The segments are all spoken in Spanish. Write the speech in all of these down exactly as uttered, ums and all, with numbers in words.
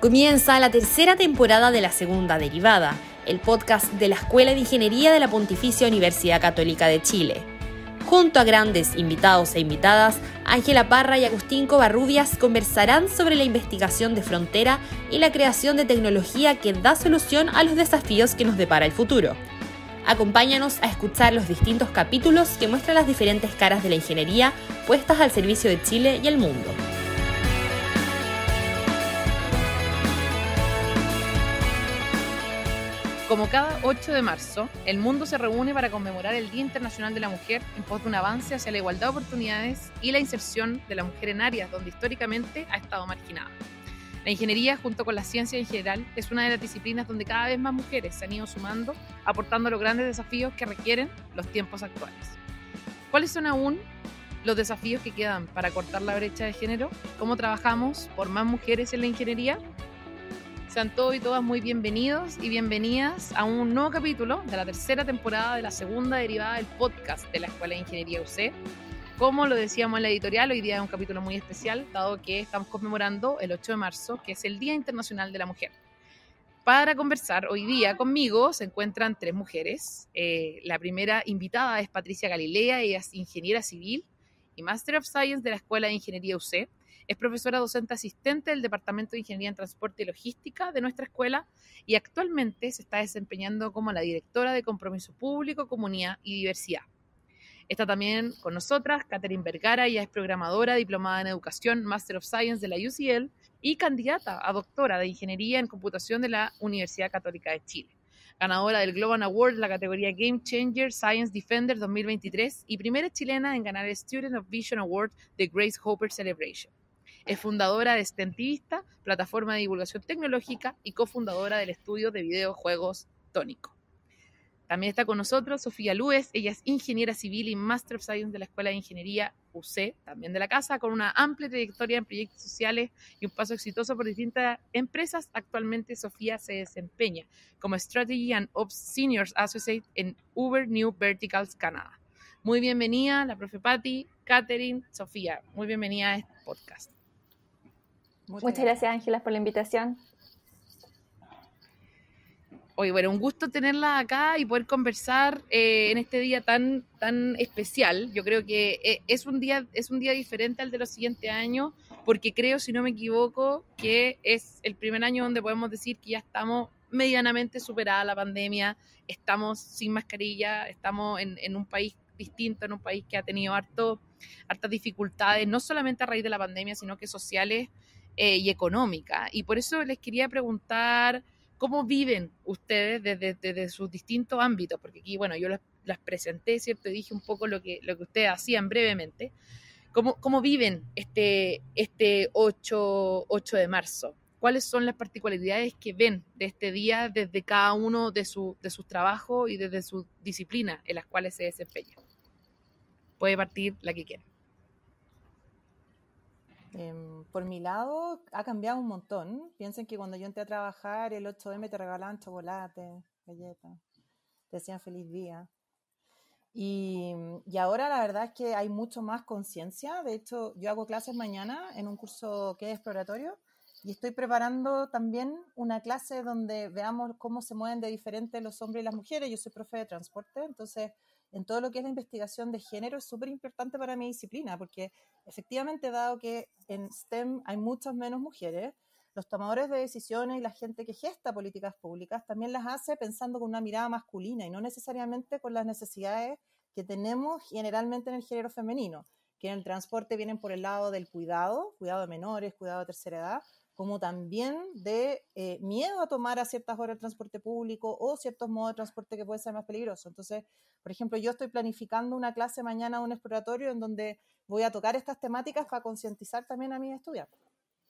Comienza la tercera temporada de la Segunda Derivada, el podcast de la Escuela de Ingeniería de la Pontificia Universidad Católica de Chile. Junto a grandes invitados e invitadas, Ángela Parra y Agustín Covarrubias conversarán sobre la investigación de frontera y la creación de tecnología que da solución a los desafíos que nos depara el futuro. Acompáñanos a escuchar los distintos capítulos que muestran las diferentes caras de la ingeniería puestas al servicio de Chile y el mundo. Como cada ocho de marzo, el mundo se reúne para conmemorar el Día Internacional de la Mujer en pos de un avance hacia la igualdad de oportunidades y la inserción de la mujer en áreas donde históricamente ha estado marginada. La ingeniería, junto con la ciencia en general, es una de las disciplinas donde cada vez más mujeres se han ido sumando, aportando los grandes desafíos que requieren los tiempos actuales. ¿Cuáles son aún los desafíos que quedan para cortar la brecha de género? ¿Cómo trabajamos por más mujeres en la ingeniería? Sean todos y todas muy bienvenidos y bienvenidas a un nuevo capítulo de la tercera temporada de la segunda derivada del podcast de la Escuela de Ingeniería U C. Como lo decíamos en la editorial, hoy día es un capítulo muy especial, dado que estamos conmemorando el ocho de marzo, que es el Día Internacional de la Mujer. Para conversar hoy día conmigo se encuentran tres mujeres. Eh, la primera invitada es Patricia Galilea, ella es ingeniera civil y Master of Science de la Escuela de Ingeniería U C. Es profesora docente asistente del Departamento de Ingeniería en Transporte y Logística de nuestra escuela y actualmente se está desempeñando como la directora de Compromiso Público, Comunidad y Diversidad. Está también con nosotras Catherine Vergara, ella es programadora, diplomada en Educación, Master of Science de la U C L y candidata a doctora de Ingeniería en Computación de la Universidad Católica de Chile. Ganadora del Global Award en la categoría Game Changer Science Defender dos mil veintitrés y primera chilena en ganar el Student of Vision Award de Grace Hopper Celebration. Es fundadora de Stentivista, plataforma de divulgación tecnológica y cofundadora del estudio de videojuegos Tónico. También está con nosotros Sofía Lúez, ella es ingeniera civil y Master of Science de la Escuela de Ingeniería U C, también de la casa, con una amplia trayectoria en proyectos sociales y un paso exitoso por distintas empresas. Actualmente Sofía se desempeña como Strategy and Ops Senior Associate en Uber New Verticals Canadá. Muy bienvenida la profe Patti, Catherine, Sofía, muy bienvenida a este podcast. Muchas, Muchas gracias, Ángela, por la invitación. Oye, bueno, un gusto tenerla acá y poder conversar eh, en este día tan, tan especial. Yo creo que eh, es un día, es un día diferente al de los siguientes años, porque creo, si no me equivoco, que es el primer año donde podemos decir que ya estamos medianamente superada la pandemia, estamos sin mascarilla, estamos en, en un país distinto, en un país que ha tenido harto, hartas dificultades, no solamente a raíz de la pandemia, sino que sociales eh, y económicas. Y por eso les quería preguntar cómo viven ustedes desde, desde sus distintos ámbitos, porque aquí, bueno, yo las, las presenté, ¿cierto? Y dije un poco lo que, lo que ustedes hacían brevemente. ¿Cómo, cómo viven este, este ocho de marzo? ¿Cuáles son las particularidades que ven de este día desde cada uno de, su, de sus trabajos y desde sus disciplinas en las cuales se desempeñan? Puede partir la que quiera. Eh, por mi lado, ha cambiado un montón. Piensen que cuando yo entré a trabajar, el ocho eme te regalaban chocolate, galletas, te decían feliz día. Y, y ahora la verdad es que hay mucho más conciencia. De hecho, yo hago clases mañana en un curso que es exploratorio y estoy preparando también una clase donde veamos cómo se mueven de diferente los hombres y las mujeres. Yo soy profe de transporte, entonces en todo lo que es la investigación de género es súper importante para mi disciplina, porque efectivamente, dado que en STEM hay muchas menos mujeres, los tomadores de decisiones y la gente que gesta políticas públicas también las hace pensando con una mirada masculina y no necesariamente con las necesidades que tenemos generalmente en el género femenino, que en el transporte vienen por el lado del cuidado, cuidado de menores, cuidado de tercera edad, como también de eh, miedo a tomar a ciertas horas el transporte público o ciertos modos de transporte que pueden ser más peligrosos. Entonces, por ejemplo, yo estoy planificando una clase mañana, un exploratorio, en donde voy a tocar estas temáticas para concientizar también a mis estudiantes.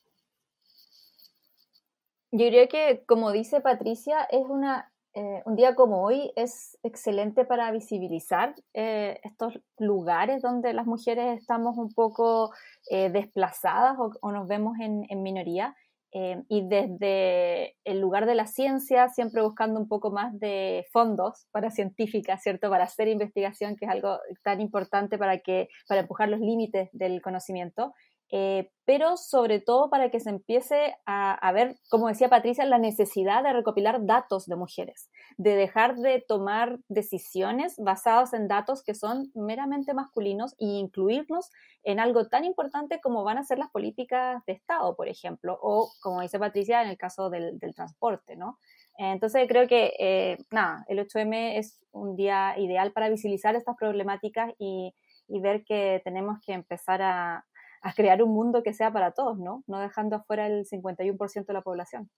Yo creo que, como dice Patricia, es una, eh, un día como hoy es excelente para visibilizar eh, estos lugares donde las mujeres estamos un poco eh, desplazadas o, o nos vemos en, en minoría. Eh, y desde el lugar de la ciencia, siempre buscando un poco más de fondos para científicas, ¿cierto? Para hacer investigación, que es algo tan importante para, que, para empujar los límites del conocimiento. eh, pero sobre todo para que se empiece a, a ver, como decía Patricia, la necesidad de recopilar datos de mujeres, de dejar de tomar decisiones basadas en datos que son meramente masculinos e incluirnos en algo tan importante como van a ser las políticas de Estado, por ejemplo, o como dice Patricia, en el caso del, del transporte, ¿no? Entonces creo que, eh, nada, el ocho eme es un día ideal para visibilizar estas problemáticas y, y ver que tenemos que empezar a, a crear un mundo que sea para todos, ¿no? No dejando afuera el cincuenta y uno por ciento de la población.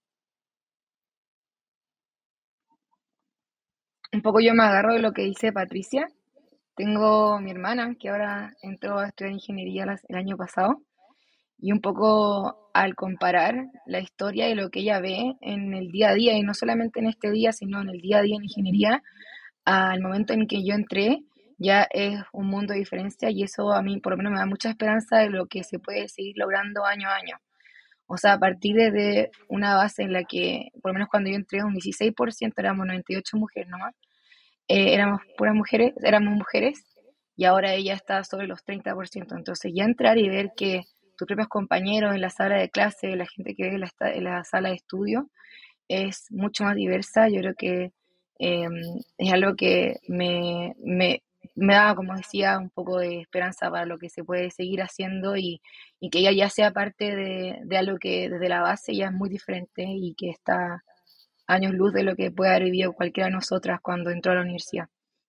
Un poco yo me agarro de lo que dice Patricia. Tengo mi hermana que ahora entró a estudiar ingeniería las- el año pasado y un poco al comparar la historia y lo que ella ve en el día a día, y no solamente en este día, sino en el día a día en ingeniería, al momento en que yo entré, ya es un mundo de diferencia y eso a mí por lo menos me da mucha esperanza de lo que se puede seguir logrando año a año. O sea, a partir de una base en la que, por lo menos cuando yo entré, un dieciséis por ciento, éramos noventa y ocho mujeres nomás, eh, éramos puras mujeres, éramos mujeres, y ahora ella está sobre los treinta por ciento. Entonces ya entrar y ver que tus propios compañeros en la sala de clase, la gente que ve en la, esta- en la sala de estudio, es mucho más diversa. Yo creo que eh, es algo que me, me, me da, como decía, un poco de esperanza para lo que se puede seguir haciendo, y, y que ella ya sea parte de, de algo que desde la base ya es muy diferente y que está años luz de lo que puede haber vivido cualquiera de nosotras cuando entró a la universidad.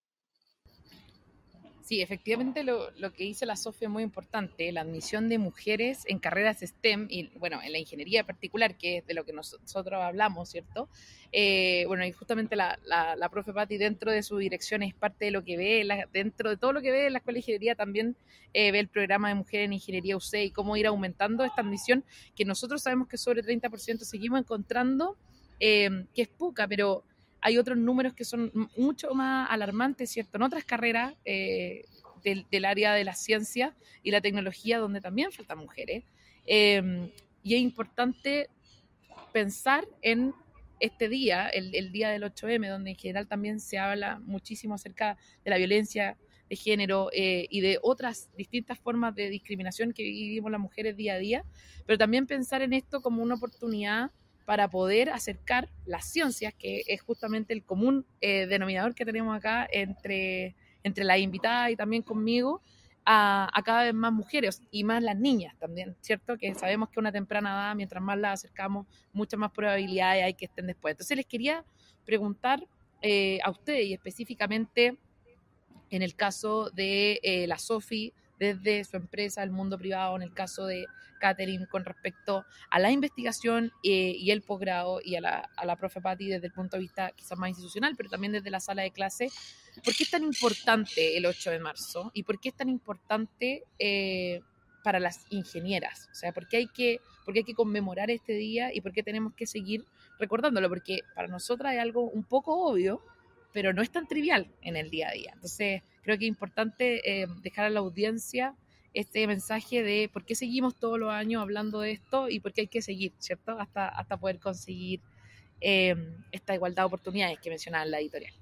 Sí, efectivamente lo, lo que dice la Sofía es muy importante, la admisión de mujeres en carreras STEM y, bueno, en la ingeniería en particular, que es de lo que nosotros hablamos, ¿cierto? Eh, bueno, y justamente la, la, la profe Patti dentro de su dirección es parte de lo que ve, la, dentro de todo lo que ve en la Escuela de Ingeniería también eh, ve el programa de Mujeres en Ingeniería U C y cómo ir aumentando esta admisión, que nosotros sabemos que sobre treinta por ciento seguimos encontrando eh, que es poca, pero hay otros números que son mucho más alarmantes, ¿cierto? En otras carreras eh, del, del, área de la ciencia y la tecnología, donde también faltan mujeres. Eh, y es importante pensar en este día, el, el día del ocho eme, donde en general también se habla muchísimo acerca de la violencia de género eh, y de otras distintas formas de discriminación que vivimos las mujeres día a día, pero también pensar en esto como una oportunidad para poder acercar las ciencias, que es justamente el común eh, denominador que tenemos acá entre, entre las invitadas y también conmigo, a, a cada vez más mujeres y más las niñas también, ¿cierto? Que sabemos que a una temprana edad, mientras más las acercamos, muchas más probabilidades hay que estén después. Entonces les quería preguntar eh, a ustedes y específicamente en el caso de eh, la Sofi, desde su empresa, el mundo privado, en el caso de Catherine, con respecto a la investigación eh, y el posgrado, y a la, a la profe Patti desde el punto de vista quizás más institucional, pero también desde la sala de clase. ¿Por qué es tan importante el ocho de marzo? ¿Y por qué es tan importante eh, para las ingenieras? O sea, ¿por qué hay que, por qué hay que conmemorar este día y por qué tenemos que seguir recordándolo? Porque para nosotras es algo un poco obvio, pero no es tan trivial en el día a día. Entonces, creo que es importante eh, dejar a la audiencia este mensaje de por qué seguimos todos los años hablando de esto y por qué hay que seguir, ¿cierto? Hasta, hasta poder conseguir eh, esta igualdad de oportunidades que mencionaba en la editorial.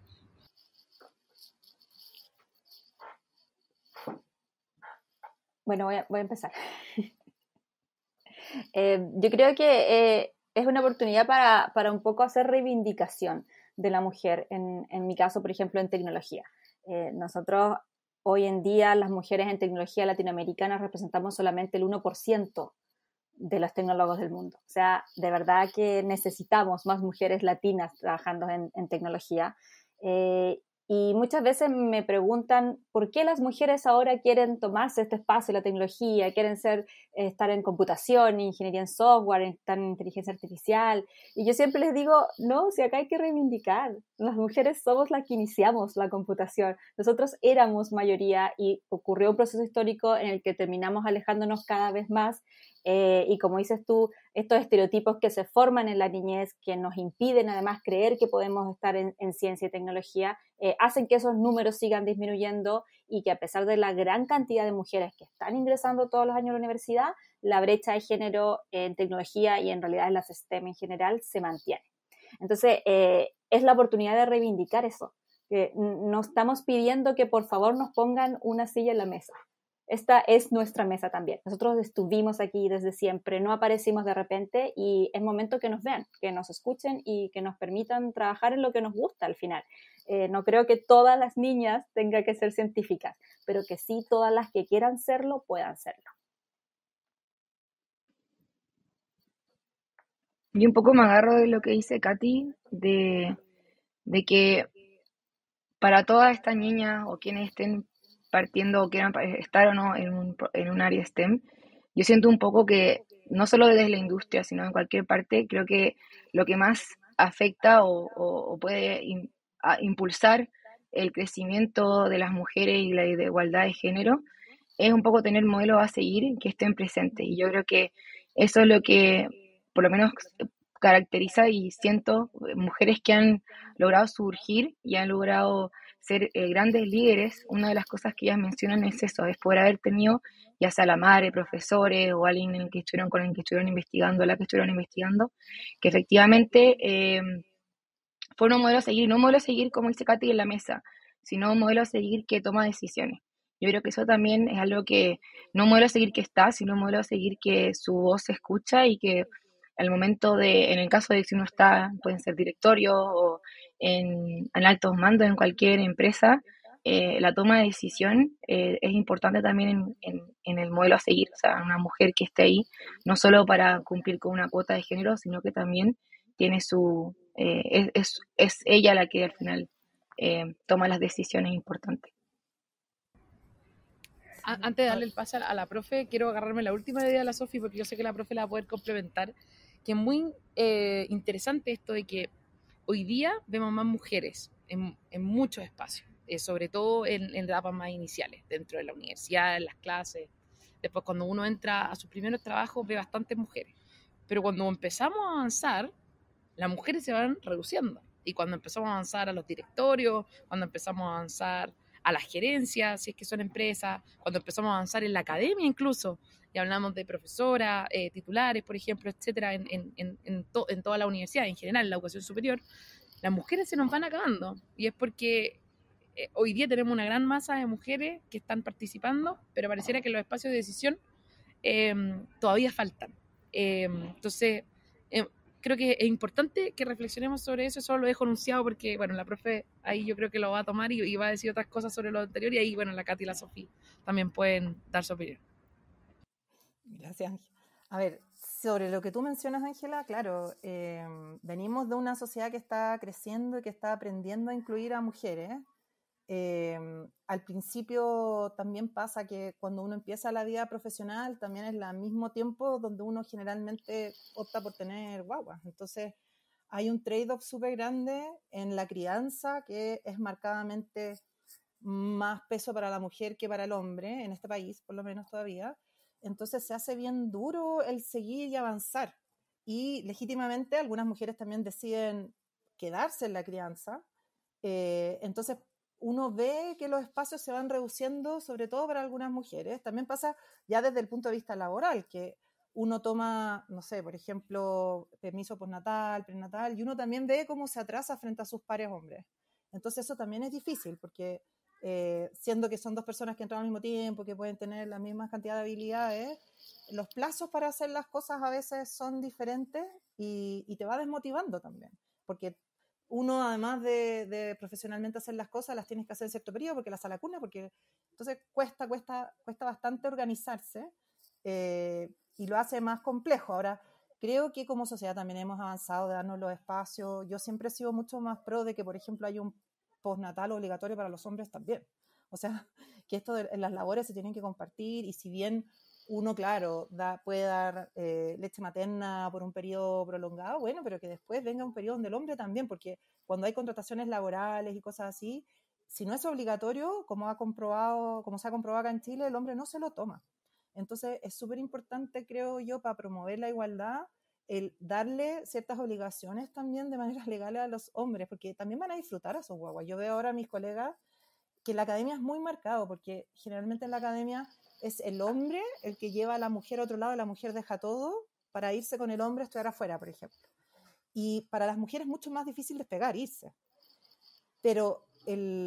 Bueno, voy a, voy a empezar. eh, yo creo que eh, es una oportunidad para, para un poco hacer reivindicación de la mujer, en, en mi caso, por ejemplo, en tecnología. Eh, nosotros hoy en día, las mujeres en tecnología latinoamericana representamos solamente el uno por ciento de los tecnólogos del mundo. O sea, de verdad que necesitamos más mujeres latinas trabajando en, en tecnología. Eh, y muchas veces me preguntan por qué las mujeres ahora quieren tomarse este espacio de la tecnología, quieren ser, eh, estar en computación, ingeniería en software, estar en inteligencia artificial. Y yo siempre les digo, no, si acá hay que reivindicar. Las mujeres somos las que iniciamos la computación. Nosotros éramos mayoría y ocurrió un proceso histórico en el que terminamos alejándonos cada vez más. Eh, y como dices tú, estos estereotipos que se forman en la niñez, que nos impiden además creer que podemos estar en, en ciencia y tecnología, eh, hacen que esos números sigan disminuyendo y que a pesar de la gran cantidad de mujeres que están ingresando todos los años a la universidad, la brecha de género en tecnología y en realidad en las STEM en general se mantiene. Entonces, eh, es la oportunidad de reivindicar eso. Que no estamos pidiendo que por favor nos pongan una silla en la mesa. esta es nuestra mesa también. Nosotros estuvimos aquí desde siempre, no aparecimos de repente y es momento que nos vean, que nos escuchen y que nos permitan trabajar en lo que nos gusta al final. Eh, no creo que todas las niñas tengan que ser científicas, pero que sí todas las que quieran serlo puedan serlo. Yo un poco me agarro de lo que dice Katy, de, de que para todas estas niñas o quienes estén partiendo o quieran estar o no en un, en un área STEM, yo siento un poco que no solo desde la industria, sino en cualquier parte, creo que lo que más afecta o, o, o puede in, impulsar el crecimiento de las mujeres y la de igualdad de género es un poco tener modelos a seguir que estén presentes. Y yo creo que eso es lo que por lo menos caracteriza y siento mujeres que han logrado surgir y han logrado ser eh, grandes líderes. Una de las cosas que ellas mencionan es eso, es poder haber tenido ya sea la madre, profesores o alguien en el que estuvieron, con el que estuvieron investigando, la que estuvieron investigando, que efectivamente eh, fueron un modelo a seguir, y no un modelo a seguir como dice Katy en la mesa, sino un modelo a seguir que toma decisiones. Yo creo que eso también es algo que, no un modelo a seguir que está, sino un modelo a seguir que su voz se escucha y que al momento de, en el caso de si uno está, pueden ser directorios o en, en altos mandos en cualquier empresa, eh, la toma de decisión eh, es importante también en, en, en el modelo a seguir. O sea, una mujer que esté ahí, no solo para cumplir con una cuota de género, sino que también tiene su, eh, es, es, es ella la que al final eh, toma las decisiones importantes. Antes de darle el pase a la profe, quiero agarrarme la última idea de la Sofi, porque yo sé que la profe la va a poder complementar, que es muy eh, interesante esto de que hoy día vemos más mujeres en, en muchos espacios, eh, sobre todo en, en etapas más iniciales, dentro de la universidad, en las clases. Después, cuando uno entra a sus primeros trabajos, ve bastantes mujeres. Pero cuando empezamos a avanzar, las mujeres se van reduciendo. Y cuando empezamos a avanzar a los directorios, cuando empezamos a avanzar a las gerencias, si es que son empresas, cuando empezamos a avanzar en la academia incluso, y hablamos de profesoras, eh, titulares, por ejemplo, etcétera, en, en, en, to, en toda la universidad, en general, en la educación superior, las mujeres se nos van acabando. Y es porque eh, hoy día tenemos una gran masa de mujeres que están participando, pero pareciera que los espacios de decisión eh, todavía faltan. Eh, entonces, eh, creo que es importante que reflexionemos sobre eso. Eso lo dejo anunciado porque, bueno, la profe ahí yo creo que lo va a tomar y, y va a decir otras cosas sobre lo anterior, y ahí, bueno, la Katy y la Sofía también pueden dar su opinión. Gracias, Ángela. A ver, sobre lo que tú mencionas, Ángela, claro, eh, venimos de una sociedad que está creciendo y que está aprendiendo a incluir a mujeres. Eh, al principio también pasa que cuando uno empieza la vida profesional también es al mismo tiempo donde uno generalmente opta por tener guaguas. Entonces hay un trade-off súper grande en la crianza que es marcadamente más peso para la mujer que para el hombre en este país, por lo menos todavía. Entonces se hace bien duro el seguir y avanzar. Y legítimamente algunas mujeres también deciden quedarse en la crianza. Eh, entonces uno ve que los espacios se van reduciendo, sobre todo para algunas mujeres. También pasa ya desde el punto de vista laboral, que uno toma, no sé, por ejemplo, permiso postnatal, prenatal, y uno también ve cómo se atrasa frente a sus pares hombres. Entonces eso también es difícil, porque eh, siendo que son dos personas que entran al mismo tiempo, que pueden tener la misma cantidad de habilidades, los plazos para hacer las cosas a veces son diferentes y, y te va desmotivando también, porque uno, además de, de profesionalmente hacer las cosas, las tienes que hacer en cierto periodo porque las a la cuna, porque entonces cuesta, cuesta, cuesta bastante organizarse eh, y lo hace más complejo. Ahora, creo que como sociedad también hemos avanzado de darnos los espacios. Yo siempre he sido mucho más pro de que, por ejemplo, hay un postnatal obligatorio para los hombres también. O sea, que esto de las labores se tienen que compartir, y si bien uno, claro, da, puede dar eh, leche materna por un periodo prolongado, bueno, pero que después venga un periodo donde el hombre también, porque cuando hay contrataciones laborales y cosas así, si no es obligatorio, como ha comprobado, como se ha comprobado acá en Chile, el hombre no se lo toma. Entonces es súper importante, creo yo, para promover la igualdad, el darle ciertas obligaciones también de manera legal a los hombres, porque también van a disfrutar a sus guaguas. Yo veo ahora a mis colegas que la academia es muy marcado, porque generalmente en la academia es el hombre el que lleva a la mujer a otro lado, y la mujer deja todo para irse con el hombre a estudiar afuera, por ejemplo. Y para las mujeres es mucho más difícil despegar, irse. Pero el,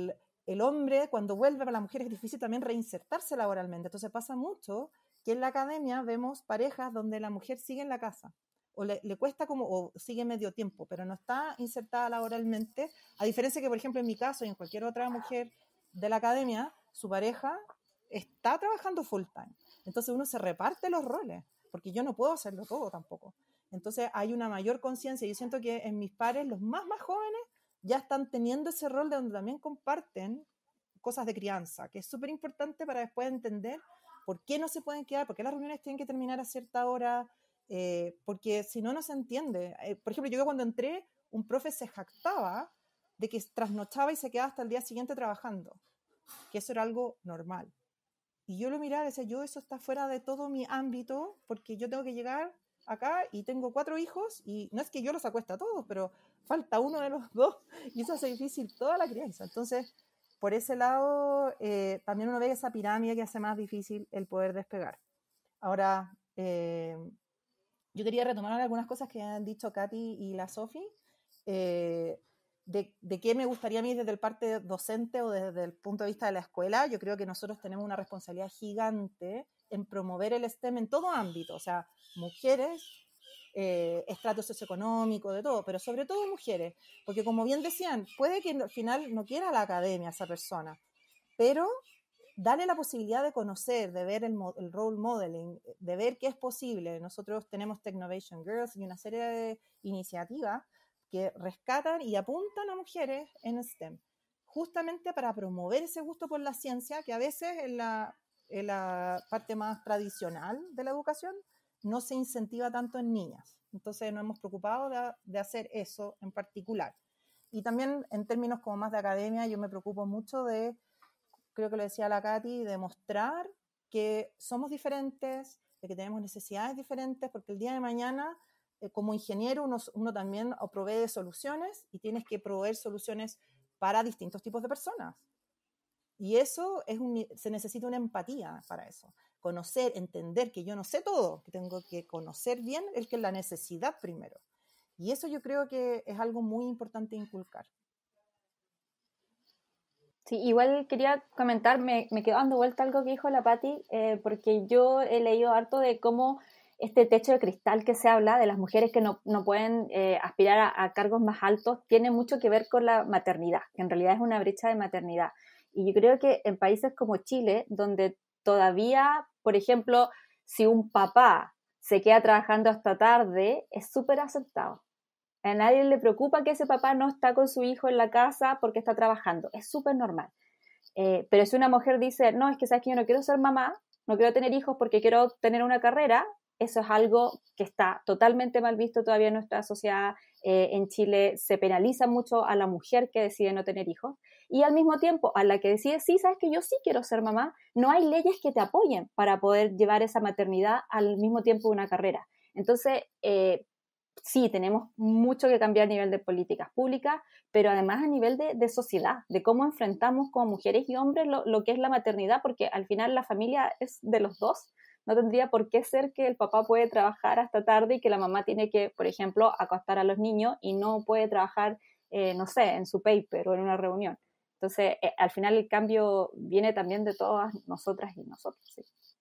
el hombre cuando vuelve, para la mujer es difícil también reinsertarse laboralmente. Entonces pasa mucho que en la academia vemos parejas donde la mujer sigue en la casa, o le, le cuesta como, o sigue medio tiempo, pero no está insertada laboralmente, a diferencia que, por ejemplo, en mi caso y en cualquier otra mujer de la academia, su pareja está trabajando full time. Entonces uno se reparte los roles, porque yo no puedo hacerlo todo tampoco. Entonces hay una mayor conciencia. Yo siento que en mis pares, los más, más jóvenes, ya están teniendo ese rol de donde también comparten cosas de crianza, que es súper importante para después entender por qué no se pueden quedar, por qué las reuniones tienen que terminar a cierta hora, eh, porque si no, no se entiende. Eh, por ejemplo, yo cuando entré, un profe se jactaba de que trasnochaba y se quedaba hasta el día siguiente trabajando, que eso era algo normal. Y yo lo miraba y decía, yo eso está fuera de todo mi ámbito, porque yo tengo que llegar acá y tengo cuatro hijos, y no es que yo los acueste a todos, pero falta uno de los dos, y eso hace difícil toda la crianza. Entonces, por ese lado, eh, también uno ve esa pirámide que hace más difícil el poder despegar. Ahora, eh, yo quería retomar algunas cosas que han dicho Katy y la Sofi, eh, de, de qué me gustaría a mí desde el parte docente o desde el punto de vista de la escuela. Yo creo que nosotros tenemos una responsabilidad gigante en promover el STEM en todo ámbito, o sea, mujeres, eh, estrato socioeconómico, de todo, pero sobre todo mujeres, porque como bien decían, puede que al final no quiera la academia esa persona, pero darle la posibilidad de conocer, de ver el, el role modeling, de ver qué es posible. Nosotros tenemos Technovation Girls y una serie de iniciativas que rescatan y apuntan a mujeres en STEM, justamente para promover ese gusto por la ciencia, que a veces en la, en la parte más tradicional de la educación no se incentiva tanto en niñas. Entonces nos hemos preocupado de, de hacer eso en particular. Y también en términos como más de academia, yo me preocupo mucho de, creo que lo decía la Katy, de mostrar que somos diferentes, de que tenemos necesidades diferentes, porque el día de mañana, eh, como ingeniero, uno, uno también provee soluciones y tienes que proveer soluciones para distintos tipos de personas. Y eso es un, se necesita una empatía para eso. Conocer, entender que yo no sé todo, que tengo que conocer bien el que es la necesidad primero. Y eso yo creo que es algo muy importante inculcar. Sí, igual quería comentar, me, me quedó dando vuelta algo que dijo la Patti, eh, porque yo he leído harto de cómo este techo de cristal que se habla de las mujeres que no, no pueden eh, aspirar a, a cargos más altos tiene mucho que ver con la maternidad, que en realidad es una brecha de maternidad. Y yo creo que en países como Chile, donde todavía, por ejemplo, si un papá se queda trabajando hasta tarde, es súper aceptado. A nadie le preocupa que ese papá no está con su hijo en la casa porque está trabajando. Es súper normal. Eh, pero si una mujer dice, no, es que sabes que yo no quiero ser mamá, no quiero tener hijos porque quiero tener una carrera, eso es algo que está totalmente mal visto todavía en nuestra sociedad. Eh, en Chile se penaliza mucho a la mujer que decide no tener hijos. Y al mismo tiempo, a la que decide, sí, sabes que yo sí quiero ser mamá, no hay leyes que te apoyen para poder llevar esa maternidad al mismo tiempo de una carrera. Entonces, eh, sí, tenemos mucho que cambiar a nivel de políticas públicas, pero además a nivel de, de sociedad, de cómo enfrentamos como mujeres y hombres lo, lo que es la maternidad, porque al final la familia es de los dos. No tendría por qué ser que el papá puede trabajar hasta tarde y que la mamá tiene que, por ejemplo, acostar a los niños y no puede trabajar, eh, no sé, en su paper o en una reunión. Entonces, eh, al final el cambio viene también de todas nosotras y nosotros, sí.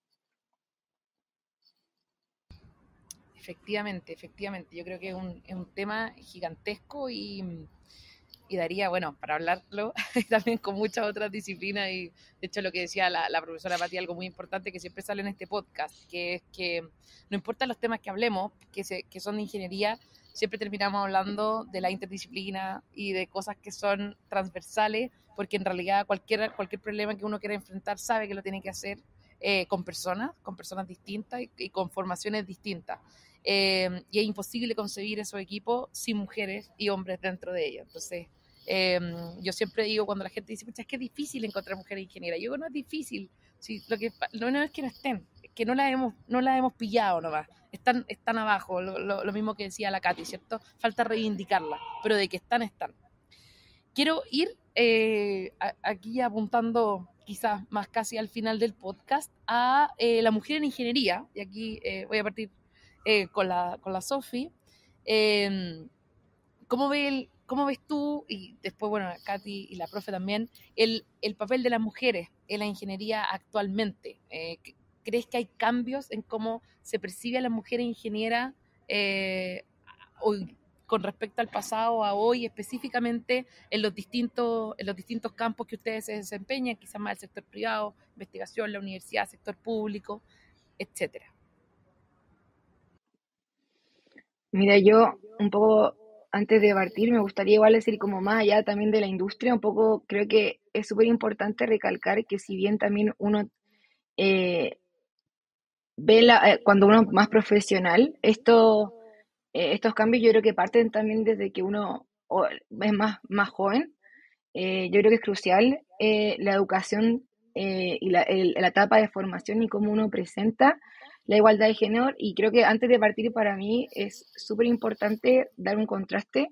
Efectivamente, efectivamente. Yo creo que es un, es un tema gigantesco y, y daría, bueno, para hablarlo también con muchas otras disciplinas. Y de hecho lo que decía la, la profesora Patti, algo muy importante que siempre sale en este podcast, que es que no importa los temas que hablemos, que, se, que son de ingeniería, siempre terminamos hablando de la interdisciplina y de cosas que son transversales, porque en realidad cualquier, cualquier problema que uno quiera enfrentar sabe que lo tiene que hacer eh, con personas, con personas distintas y, y con formaciones distintas. Eh, y es imposible concebir esos equipos sin mujeres y hombres dentro de ellos. Entonces, eh, yo siempre digo cuando la gente dice, es que es difícil encontrar mujeres ingenieras, yo digo, no es difícil, sí, lo que lo no es que no estén, es que no las hemos, no las hemos pillado nomás, están, están abajo, lo, lo, lo mismo que decía la Katy, ¿cierto? Falta reivindicarlas, pero de que están, están. Quiero ir eh, a, aquí apuntando quizás más casi al final del podcast a eh, la mujer en ingeniería, y aquí eh, voy a partir Eh, con la, con la Sofi. Eh, ¿cómo, ve el, ¿cómo ves tú, y después, bueno, Katy y la profe también, el, el papel de las mujeres en la ingeniería actualmente? Eh, ¿Crees que hay cambios en cómo se percibe a la mujer ingeniera eh, hoy, con respecto al pasado a hoy, específicamente en los distintos, en los distintos campos que ustedes se desempeñan, quizás más el sector privado, investigación, la universidad, sector público, etcétera? Mira, yo un poco antes de partir me gustaría igual decir como más allá también de la industria, un poco creo que es súper importante recalcar que si bien también uno eh, ve la, eh, cuando uno es más profesional, esto, eh, estos cambios yo creo que parten también desde que uno o, es más, más joven. Eh, yo creo que es crucial eh, la educación eh, y la, el- la etapa de formación y cómo uno presenta la igualdad de género. Y creo que antes de partir para mí es súper importante dar un contraste.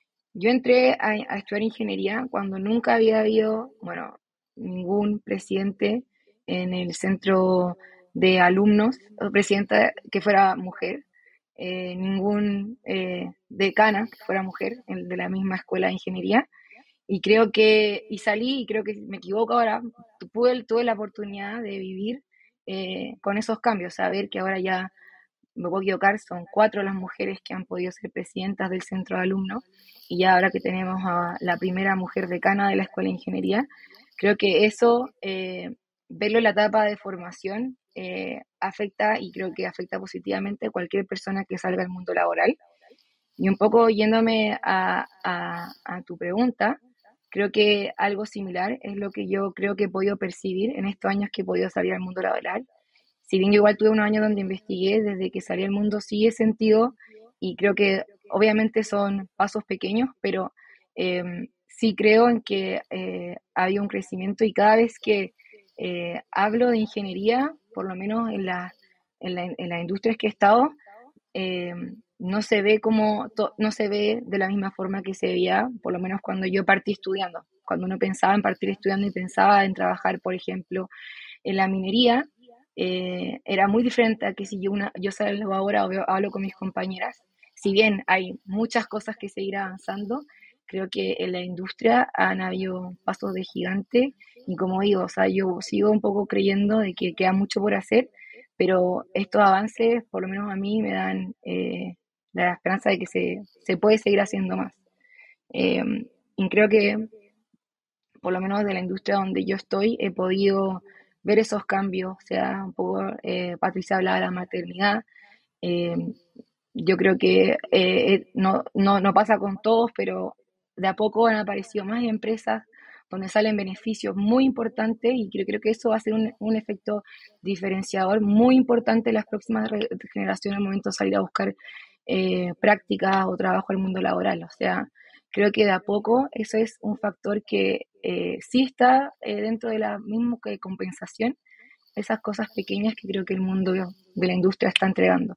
Yo entré a, a estudiar ingeniería cuando nunca había habido, bueno, ningún presidente en el centro de alumnos o presidenta que fuera mujer, eh, ningún eh, decana que fuera mujer en- de la misma escuela de ingeniería. Y creo que, y salí, y creo que me equivoco ahora, tuve, tuve la oportunidad de vivir eh, con esos cambios, saber que ahora ya, me puedo equivocar, son cuatro las mujeres que han podido ser presidentas del centro de alumnos, y ya ahora que tenemos a la primera mujer decana de la Escuela de Ingeniería, creo que eso, eh, verlo en la etapa de formación, eh, afecta, y creo que afecta positivamente a cualquier persona que salga al mundo laboral. Y un poco yéndome a, a, a tu pregunta, creo que algo similar es lo que yo creo que he podido percibir en estos años que he podido salir al mundo laboral. Si bien yo igual tuve unos años donde investigué, desde que salí al mundo sí he sentido, y creo que obviamente son pasos pequeños, pero eh, sí creo en que eh, ha habido un crecimiento, y cada vez que eh, hablo de ingeniería, por lo menos en, la, en, la, en las industrias que he estado, eh, no se ve como, to- no se ve de la misma forma que se veía, por lo menos cuando yo partí estudiando. Cuando uno pensaba en partir estudiando y pensaba en trabajar, por ejemplo, en la minería, eh, era muy diferente a que si yo, una, yo salgo ahora o veo- hablo con mis compañeras. Si bien hay muchas cosas que seguir avanzando, creo que en la industria han habido pasos de gigante, y como digo, o sea, yo sigo un poco creyendo de que queda mucho por hacer, pero estos avances, por lo menos a mí, me dan eh, la esperanza de que se, se puede seguir haciendo más. Eh, y creo que, por lo menos de la industria donde yo estoy, he podido ver esos cambios. O sea, un poco, eh, Patricia hablaba de la maternidad. eh, yo creo que eh, eh, no, no, no pasa con todos, pero de a poco han aparecido más empresas donde salen beneficios muy importantes, y creo, creo que eso va a ser un, un efecto diferenciador muy importante en las próximas re- generaciones al momento de salir a buscar eh, prácticas o trabajo al mundo laboral. O sea, creo que de a poco eso es un factor que eh, sí está eh, dentro de la misma que compensación, esas cosas pequeñas que creo que el mundo de la industria está entregando.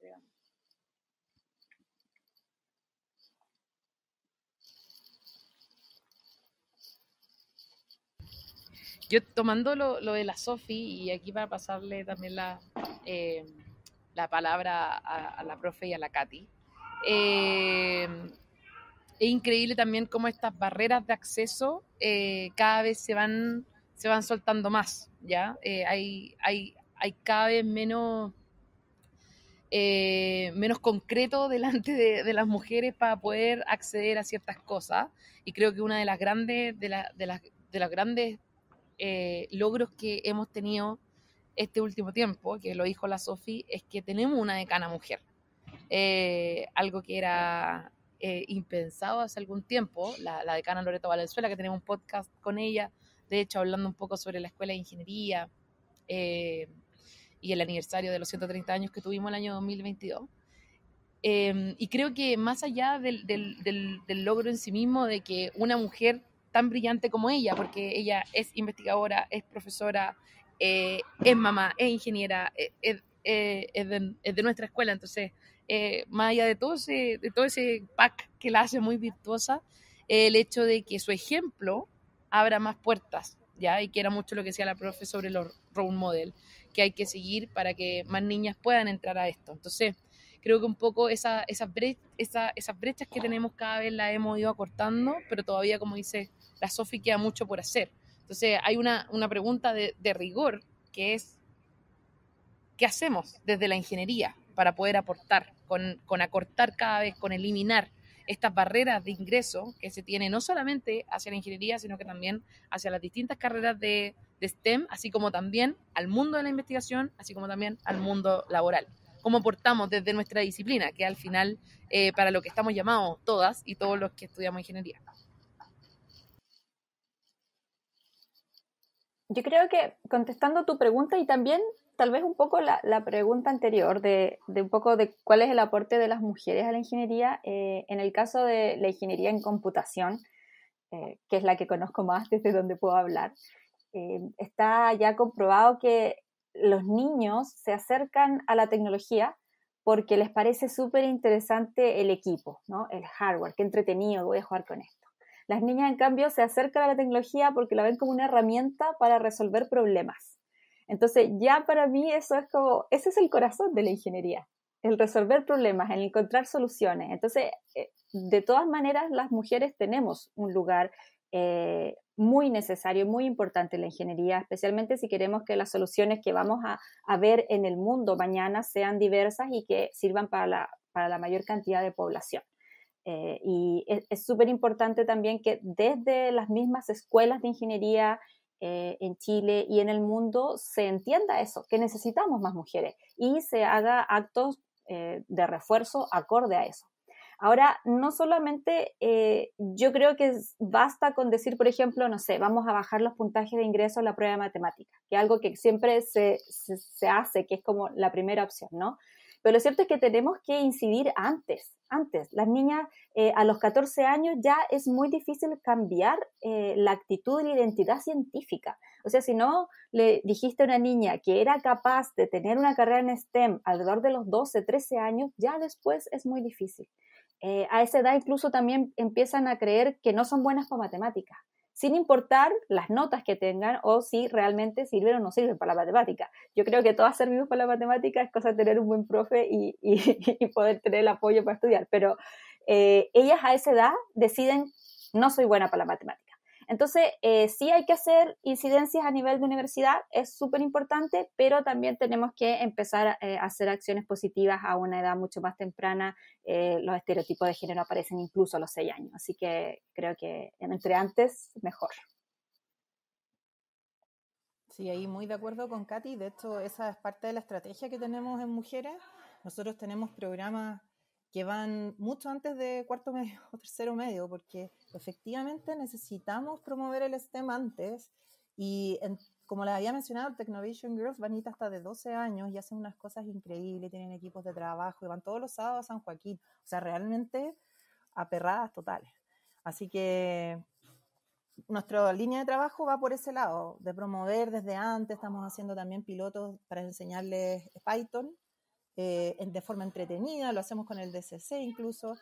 Yo tomando lo, lo de la Sofi, y aquí para pasarle también la, eh, la palabra a, a la profe y a la Katy, eh, es increíble también cómo estas barreras de acceso eh, cada vez se van, se van soltando más, ¿ya? Eh, hay, hay, hay cada vez menos, eh, menos concreto delante de, de las mujeres para poder acceder a ciertas cosas, y creo que una de las grandes, de, la, de, las, de las grandes eh, logros que hemos tenido este último tiempo, que lo dijo la Sofi, es que tenemos una decana mujer. Eh, algo que era eh, impensado hace algún tiempo, la, la decana Loreto Valenzuela, que tenemos un podcast con ella, de hecho hablando un poco sobre la escuela de ingeniería eh, y el aniversario de los ciento treinta años que tuvimos el año dos mil veintidós. Eh, y creo que más allá del, del, del, del logro en sí mismo, de que una mujer tan brillante como ella, porque ella es investigadora, es profesora, eh, es mamá, es ingeniera, eh, es, eh, es, de, es de nuestra escuela, entonces, eh, más allá de todo, ese, de todo ese pack que la hace muy virtuosa, eh, el hecho de que su ejemplo abra más puertas, ¿ya? Y que era mucho lo que decía la profe sobre los role model, que hay que seguir para que más niñas puedan entrar a esto. Entonces, creo que un poco esa, esa bre- esa, esas brechas que tenemos cada vez las hemos ido acortando, pero todavía, como dice la Sofi, queda mucho por hacer. Entonces hay una, una pregunta de, de rigor, que es, ¿qué hacemos desde la ingeniería para poder aportar, con, con acortar cada vez, con eliminar estas barreras de ingreso que se tienen no solamente hacia la ingeniería, sino que también hacia las distintas carreras de, de STEM, así como también al mundo de la investigación, así como también al mundo laboral? ¿Cómo aportamos desde nuestra disciplina, que al final eh, para lo que estamos llamados todas y todos los que estudiamos ingeniería? Yo creo que contestando tu pregunta y también tal vez un poco la, la pregunta anterior de, de un poco de cuál es el aporte de las mujeres a la ingeniería, eh, en el caso de la ingeniería en computación, eh, que es la que conozco más desde donde puedo hablar, eh, está ya comprobado que los niños se acercan a la tecnología porque les parece súper interesante el equipo, ¿no? El hardware, qué entretenido, voy a jugar con esto. Las niñas, en cambio, se acercan a la tecnología porque la ven como una herramienta para resolver problemas. Entonces, ya para mí eso es como, ese es el corazón de la ingeniería, el resolver problemas, el encontrar soluciones. Entonces, eh, de todas maneras, las mujeres tenemos un lugar eh, muy necesario, muy importante en la ingeniería, especialmente si queremos que las soluciones que vamos a, a ver en el mundo mañana sean diversas y que sirvan para la, para la mayor cantidad de población. Eh, y es súper importante también que desde las mismas escuelas de ingeniería eh, en Chile y en el mundo se entienda eso, que necesitamos más mujeres y se haga actos eh, de refuerzo acorde a eso. Ahora, no solamente eh, yo creo que basta con decir, por ejemplo, no sé, vamos a bajar los puntajes de ingreso a la prueba de matemática, que es algo que siempre se, se, se hace, que es como la primera opción, ¿no? Pero lo cierto es que tenemos que incidir antes, antes. Las niñas eh, a los catorce años ya es muy difícil cambiar eh, la actitud y la identidad científica. O sea, si no le dijiste a una niña que era capaz de tener una carrera en STEM alrededor de los doce, trece años, ya después es muy difícil. Eh, a esa edad incluso también empiezan a creer que no son buenas para matemáticas, sin importar las notas que tengan o si realmente sirven o no sirven para la matemática. Yo creo que todas servimos para la matemática, es cosa de tener un buen profe y, y, y poder tener el apoyo para estudiar, pero eh, ellas a esa edad deciden, no soy buena para la matemática. Entonces, eh, sí hay que hacer incidencias a nivel de universidad, es súper importante, pero también tenemos que empezar a, eh, a hacer acciones positivas a una edad mucho más temprana. Eh, los estereotipos de género aparecen incluso a los seis años, así que creo que entre antes, mejor. Sí, ahí muy de acuerdo con Katy. De hecho, esa es parte de la estrategia que tenemos en Mujeres. Nosotros tenemos programas que van mucho antes de cuarto medio o tercero medio, porque efectivamente necesitamos promover el STEM antes. Y en, como les había mencionado, Technovation Girls van hasta de doce años y hacen unas cosas increíbles, tienen equipos de trabajo y van todos los sábados a San Joaquín. O sea, realmente aperradas totales. Así que nuestra línea de trabajo va por ese lado, de promover desde antes. Estamos haciendo también pilotos para enseñarles Python eh, de forma entretenida, lo hacemos con el D C C incluso,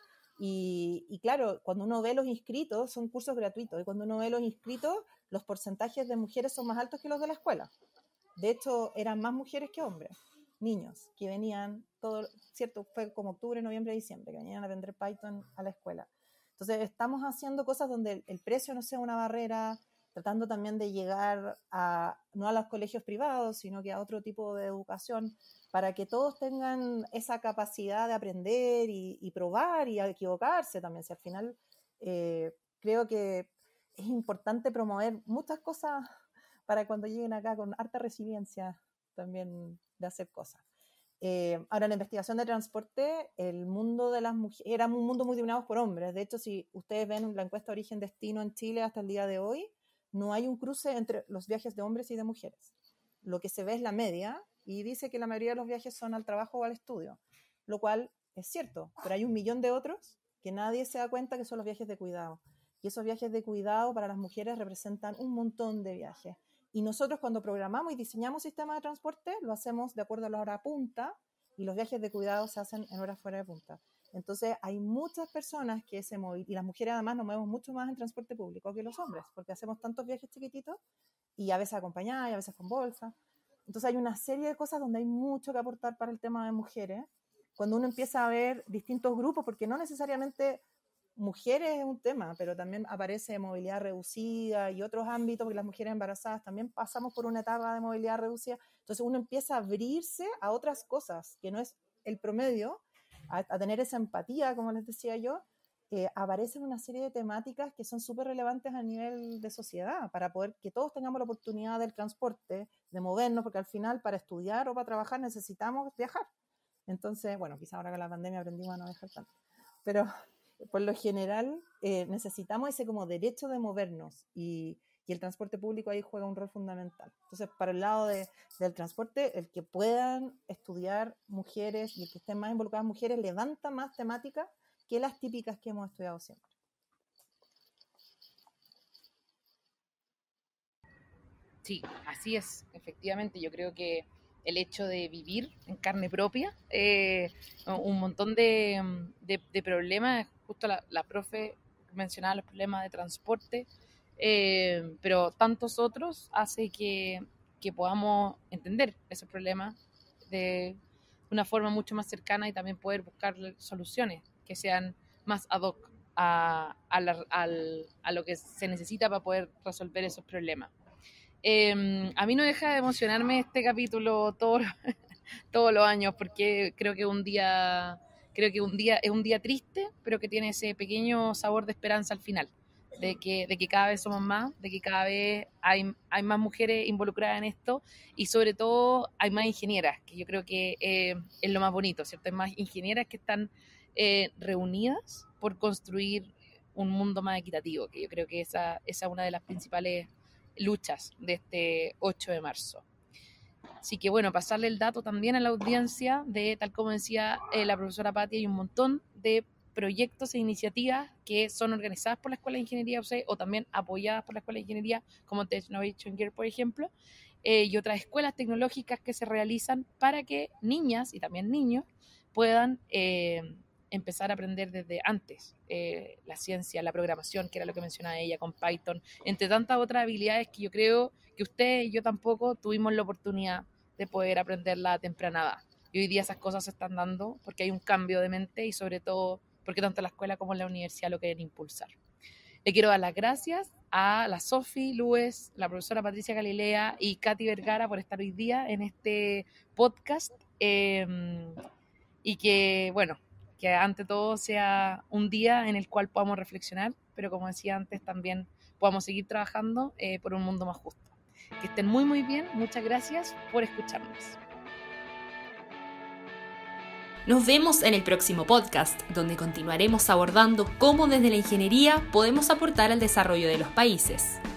y, y claro, cuando uno ve los inscritos, son cursos gratuitos, y cuando uno ve los inscritos, los porcentajes de mujeres son más altos que los de la escuela. De hecho, eran más mujeres que hombres, niños, que venían, todo, cierto, fue como octubre, noviembre, diciembre, que venían a aprender Python a la escuela. Entonces, estamos haciendo cosas donde el, el precio no sea una barrera, tratando también de llegar a, no a los colegios privados, sino que a otro tipo de educación, para que todos tengan esa capacidad de aprender y, y probar y equivocarse también. Si al final eh, creo que es importante promover muchas cosas para cuando lleguen acá con harta resiliencia también de hacer cosas. Eh, ahora, en la investigación de transporte, el mundo de las mujeres era un mundo muy dominado por hombres. De hecho, si ustedes ven la encuesta Origen-Destino en Chile hasta el día de hoy, no hay un cruce entre los viajes de hombres y de mujeres. Lo que se ve es la media y dice que la mayoría de los viajes son al trabajo o al estudio, lo cual es cierto, pero hay un millón de otros que nadie se da cuenta que son los viajes de cuidado. Y esos viajes de cuidado para las mujeres representan un montón de viajes. Y nosotros cuando programamos y diseñamos sistemas de transporte, lo hacemos de acuerdo a la hora punta y los viajes de cuidado se hacen en horas fuera de punta. Entonces hay muchas personas que se mueven, y las mujeres además nos movemos mucho más en transporte público que los hombres, porque hacemos tantos viajes chiquititos y a veces acompañadas y a veces con bolsa. Entonces hay una serie de cosas donde hay mucho que aportar para el tema de mujeres cuando uno empieza a ver distintos grupos, porque no necesariamente mujeres es un tema, pero también aparece movilidad reducida y otros ámbitos, porque las mujeres embarazadas también pasamos por una etapa de movilidad reducida, entonces uno empieza a abrirse a otras cosas, que no es el promedio, a, a tener esa empatía, como les decía yo, eh, aparecen una serie de temáticas que son súper relevantes a nivel de sociedad, para poder que todos tengamos la oportunidad del transporte, de movernos, porque al final para estudiar o para trabajar necesitamos viajar. Entonces, bueno, quizá ahora con la pandemia aprendimos a no viajar tanto, pero por lo general eh, necesitamos ese como derecho de movernos y, y el transporte público ahí juega un rol fundamental. Entonces, para el lado de, del transporte, el que puedan estudiar mujeres y el que estén más involucradas mujeres levanta más temáticas que las típicas que hemos estudiado siempre. Sí, así es, efectivamente. Yo creo que el hecho de vivir en carne propia, eh, un montón de, de, de problemas, justo la, la profe mencionaba los problemas de transporte, eh, pero tantos otros hace que, que podamos entender esos problemas de una forma mucho más cercana y también poder buscar soluciones que sean más ad hoc a, a, la, al, a lo que se necesita para poder resolver esos problemas. Eh, a mí no deja de emocionarme este capítulo todos todos los años, porque creo que un día creo que un día es un día triste, pero que tiene ese pequeño sabor de esperanza al final, de que, de que cada vez somos más, de que cada vez hay, hay más mujeres involucradas en esto y sobre todo hay más ingenieras, que yo creo que eh, es lo más bonito, ¿cierto? Hay más ingenieras que están eh, reunidas por construir un mundo más equitativo, que yo creo que esa, esa es una de las principales luchas de este ocho de marzo. Así que bueno, pasarle el dato también a la audiencia de, tal como decía eh, la profesora Patti, hay un montón de proyectos e iniciativas que son organizadas por la Escuela de Ingeniería U C E o también apoyadas por la Escuela de Ingeniería, como Technovation Girl, por ejemplo, eh, y otras escuelas tecnológicas que se realizan para que niñas y también niños puedan eh, empezar a aprender desde antes eh, la ciencia, la programación, que era lo que mencionaba ella con Python, entre tantas otras habilidades que yo creo que usted y yo tampoco tuvimos la oportunidad de poder aprenderla a temprana edad. Y hoy día esas cosas se están dando porque hay un cambio de mente y sobre todo porque tanto la escuela como la universidad lo quieren impulsar. Le quiero dar las gracias a la Sofi Lues, la profesora Patricia Galilea y Katy Vergara por estar hoy día en este podcast eh, y que, bueno, que ante todo sea un día en el cual podamos reflexionar, pero como decía antes, también podamos seguir trabajando eh, por un mundo más justo. Que estén muy muy bien, muchas gracias por escucharnos. Nos vemos en el próximo podcast, donde continuaremos abordando cómo desde la ingeniería podemos aportar al desarrollo de los países.